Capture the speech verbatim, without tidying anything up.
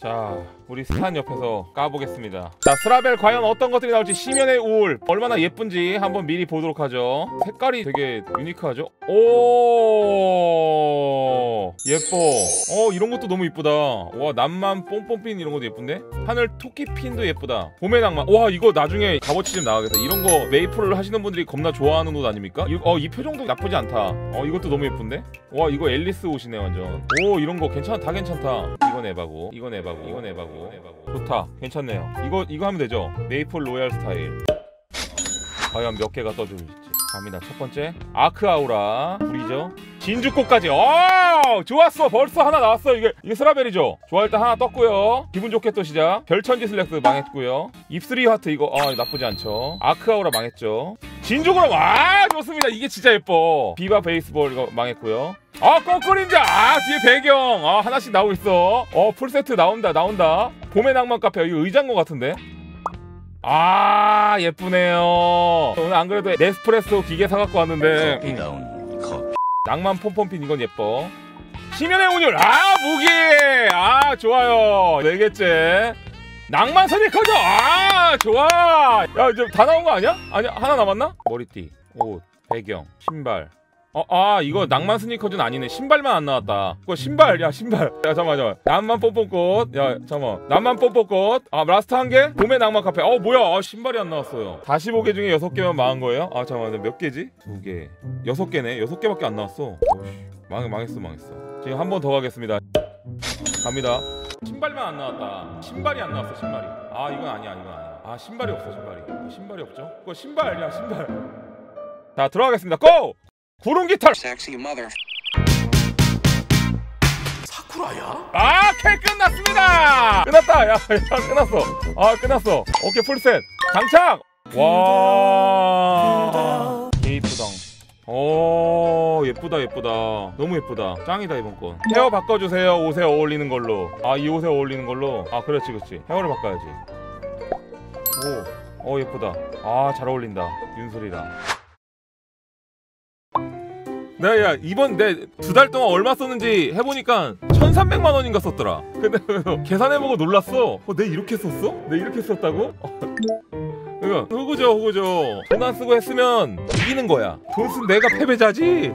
자, 우리 스탄 옆에서 까보겠습니다. 자, 스라벨 과연 어떤 것들이 나올지 심연의 우울 얼마나 예쁜지 한번 미리 보도록 하죠. 색깔이 되게 유니크하죠? 오 예뻐. 어 이런 것도 너무 예쁘다. 와 낭만 뽕뽕핀 이런 것도 예쁜데? 하늘 토끼핀도 예쁘다. 봄의 낭만. 와 이거 나중에 값어치 좀 나가겠다. 이런 거 메이플을 하시는 분들이 겁나 좋아하는 옷 아닙니까? 이, 어, 이 표정도 나쁘지 않다. 어 이것도 너무 예쁜데? 와 이거 앨리스 옷이네 완전. 오 이런 거 괜찮아. 다 괜찮다. 이건 에바고 이건 에바고 이건 에바고 좋다. 괜찮네요. 이거 이거 하면 되죠. 메이플 로얄 스타일. 과연 몇 개가 떠줄지 갑니다. 첫 번째 아크 아우라 불이죠. 진주꽃까지. 어 좋았어. 벌써 하나 나왔어. 이게 이게 스라벨이죠. 좋아. 일단 하나 떴고요. 기분 좋게 또 시작. 별천지 슬랙스 망했고요. 입술이 하트 이거 아 나쁘지 않죠. 아크 아우라 망했죠. 진주구름 아 좋습니다. 이게 진짜 예뻐. 비바 베이스볼 이거 망했고요. 아 꼬꾸린자 아 뒤에 배경 아 하나씩 나오고 있어. 어 풀세트 나온다 나온다. 봄의 낭만 카페 이거 의자인 것 같은데. 아 예쁘네요. 오늘 안 그래도 네스프레소 기계 사갖고 왔는데 음. 낭만 폼폼핀 이건 예뻐. 심연의 운율 아 무기 아 좋아요. 네 개째 낭만 스니커즈 아 좋아. 야 이제 다 나온 거 아니야? 아니야 하나 남았나? 머리띠 옷 배경 신발. 어, 아 이거 낭만 스니커즈는 아니네. 신발만 안 나왔다. 그거 신발 야 신발 야 잠깐만 잠깐만 낭만 뽀뽀꽃 야 잠깐만 낭만 뽀뽀꽃 아 라스트 한 개 봄의 낭만 카페. 어 뭐야 아, 신발이 안 나왔어요. 사십오 개 중에 여섯 개만 망한 거예요? 아 잠깐만 몇 개지? 두 개 여섯 개네. 여섯 개밖에 안 나왔어. 어이씨, 망, 망했어 망했어. 지금 한 번 더 가겠습니다. 갑니다. 신발만 안 나왔다. 신발이 안 나왔어 신발이. 아 이건 아니야 이건 아니야. 아 신발이 없어 신발이. 아, 신발이 없죠? 그거 신발 야 신발. 자 들어가겠습니다. 고! 구름 깃털. 사쿠라야? 아, 캐 끝났습니다. 끝났다. 야, 야, 끝났어. 아, 끝났어. 오케이 풀셋. 장착. 와. 게이프당. 오, 예쁘다 예쁘다. 너무 예쁘다. 짱이다 이번 건. 헤어 바꿔주세요. 옷에 어울리는 걸로. 아, 이 옷에 어울리는 걸로. 아, 그렇지 그렇지. 헤어를 바꿔야지. 오, 어 예쁘다. 아, 잘 어울린다. 윤슬이랑. 네, 야 이번 내 두 달 동안 얼마 썼는지 해보니까 천삼백만 원인가 썼더라. 근데 계산해보고 놀랐어. 어, 내 이렇게 썼어? 내 이렇게 썼다고? 그러니까 호구죠 호구죠. 돈 안 쓰고 했으면 이기는 거야. 돈 쓴 내가 패배자지.